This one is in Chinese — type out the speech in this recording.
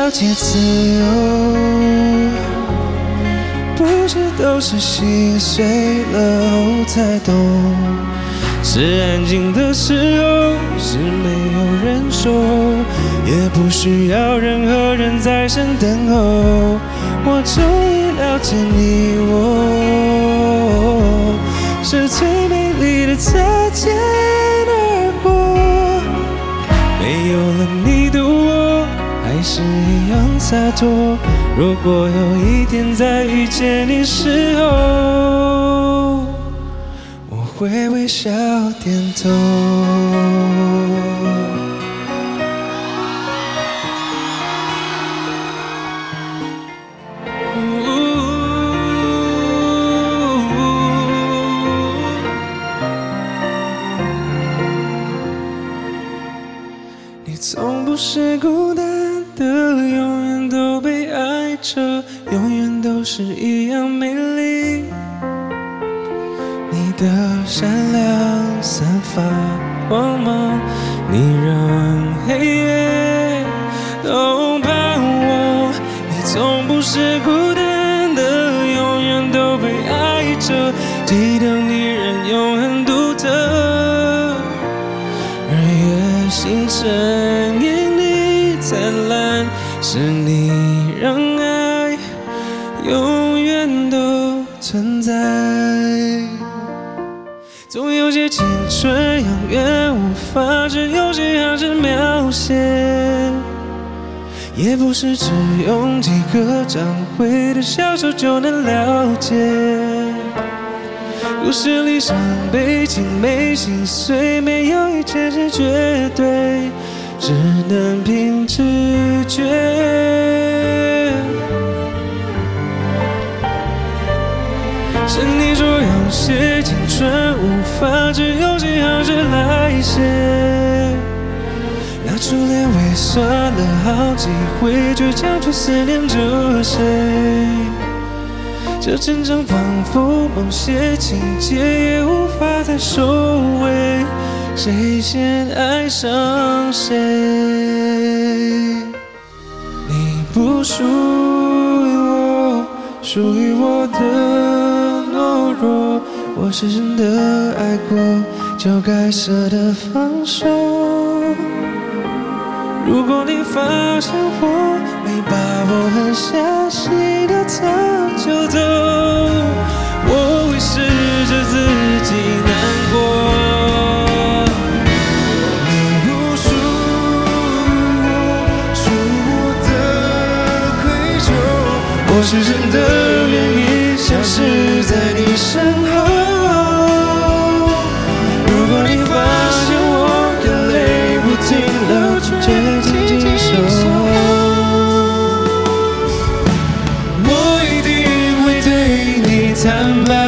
了解自由，不是都是心碎了后才懂。是安静的时候，是没有人说，也不需要任何人在身等候。我终于了解你我，是最美丽的擦肩而过。没有了你的我，还是一样洒脱。如果有一天再遇见你时候，我会微笑点头。你从不是孤单的，永远都被爱着，永远都是一样美丽。你的善良散发光芒，你让黑夜都盼望。你从不是孤单的，永远都被爱着，记得你人永恒独特。日月星辰因你灿烂，是你让爱永远都存在。总有些青春永远无法治，有些还是描写，也不是只用几个掌柜的小手就能了解。故事里伤悲、青梅、心碎，没有一件是绝对，只能凭直觉。是你说有些青春无法治，有些好事来写。那初恋为算了好几回，倔强却思念着谁？这成长仿佛某些情节也无法再收尾，谁先爱上谁？你不属于我，属于我的懦弱，我是真的爱过，就该舍得放手。如果你发现我没把握，很相信的早就走，我会试着自己难过。你不属于我，属我的愧疚，我是真的愿意消失在你身后。如果你发现我眼泪不停流，却紧紧守，我一定会对你坦白。